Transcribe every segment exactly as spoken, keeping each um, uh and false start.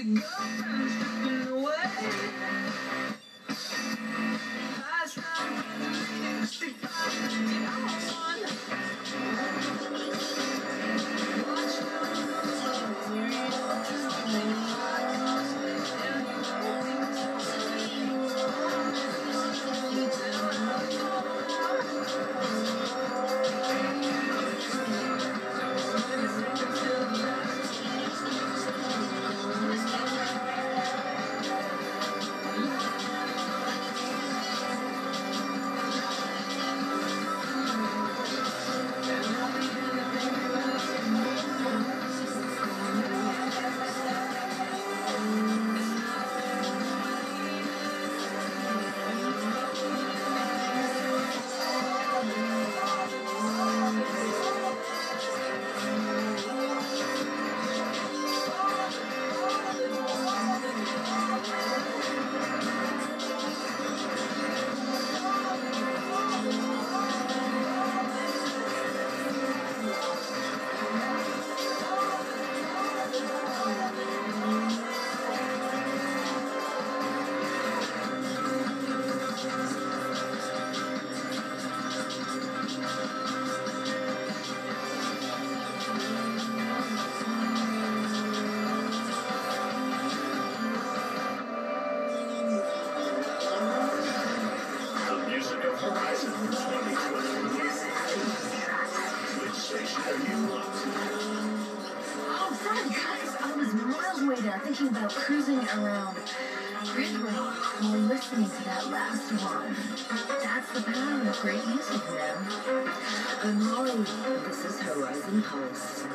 Thinking about cruising around Gridrock while listening to that last one. That's the power of great music, man. I'm Holly. This is Horizon Pulse.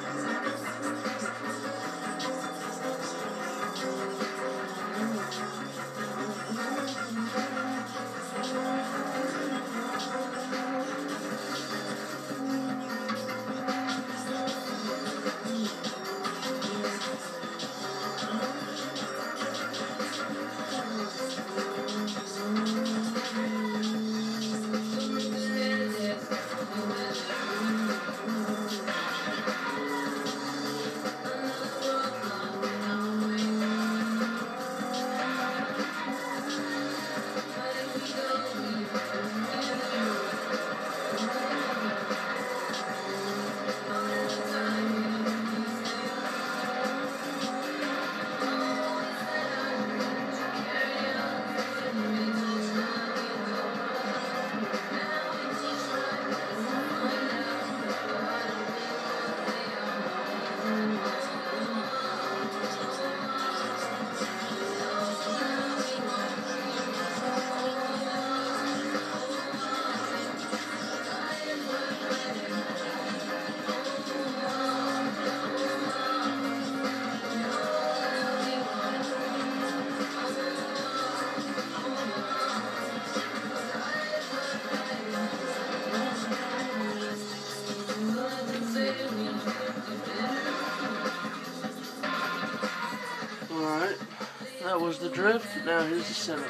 Alright, that was the drift, now here's the setup.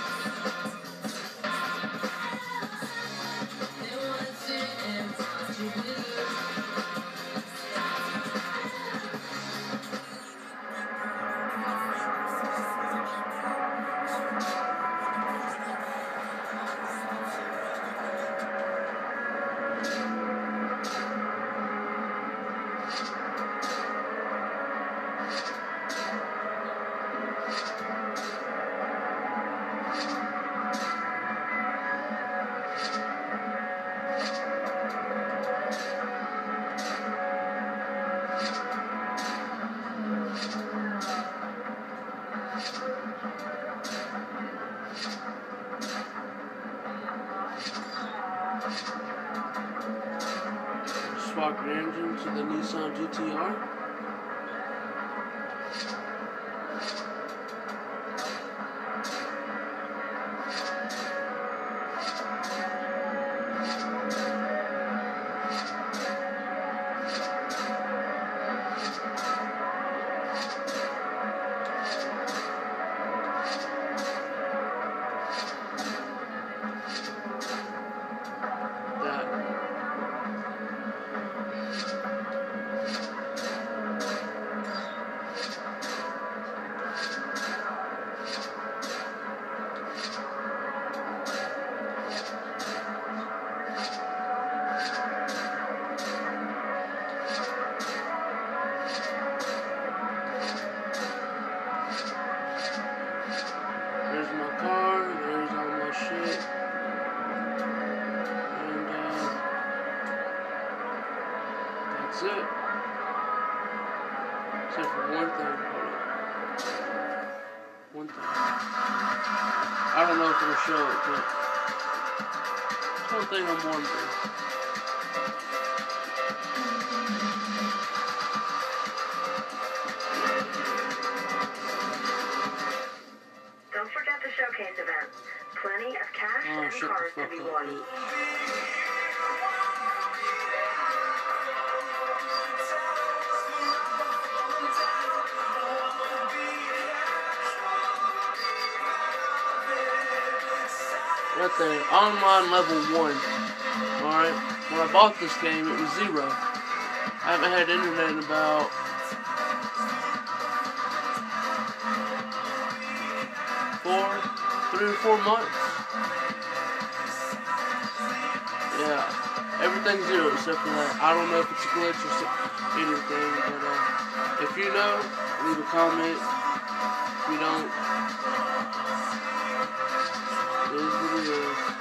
Spark engine to the Nissan G T R. I don't know if it'll show it, but it's one thing I'm wondering. Don't forget the showcase event. Plenty of cash Oh, and shut cars the to fuck be up, won. bitch. Right there, online level one. Alright, when I bought this game, it was zero. I haven't had internet in about four, three or four months. Yeah, everything's zero except for that. I don't know if it's a glitch or anything, but uh, if you know, leave a comment. If you don't, it is what it is.